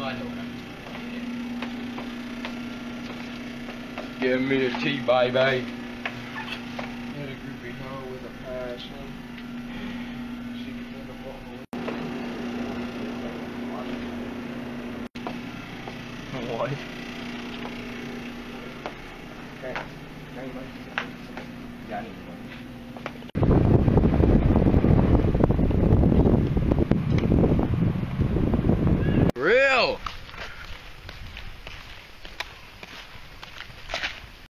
allora. Give me a tea, baby. Hit a groupie hoe with a passion. She can hit a bottle. What? Okay. Jangan